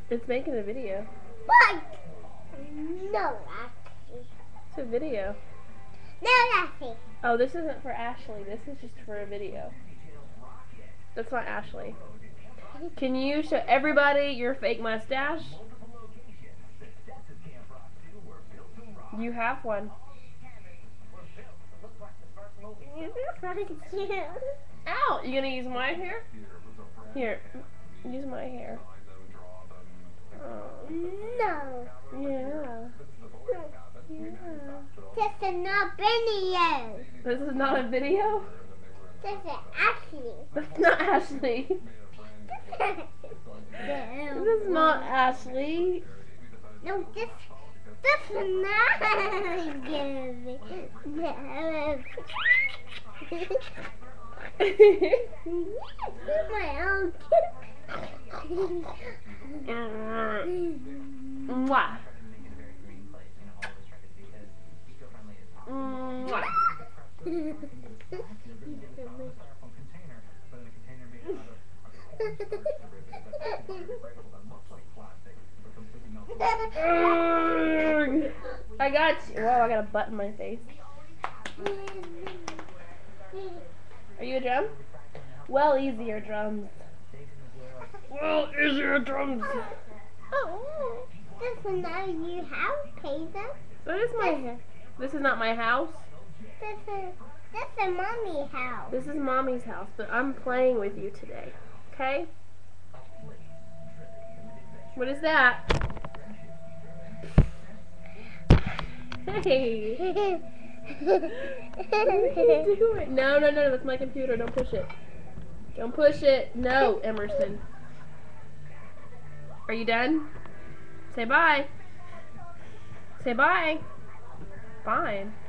It's making a video. What? No, Ashley. It's a video. No, Ashley. Oh, this isn't for Ashley. This is just for a video. That's not Ashley. Can you show everybody your fake mustache? You have one. Ow! You gonna use my hair? Here, use my hair. Oh. No. Yeah. This is not video. This is not a video? This is Ashley. That's not Ashley. This is not Ashley. No, this is not good. No. My own Mwah. Mwah. I got you. Whoa, I got a butt in my face. Are you a drum? Well, easier drums. Well, easier drums. Oh, this is not your house, Taser. What is my hair? This is not my house. This is Mommy's house. This is Mommy's house, but I'm playing with you today. Okay? What is that? Hey. What are you doing? No, that's my computer. Don't push it. Don't push it. No, Emerson. Are you done? Say bye. Say bye. Fine.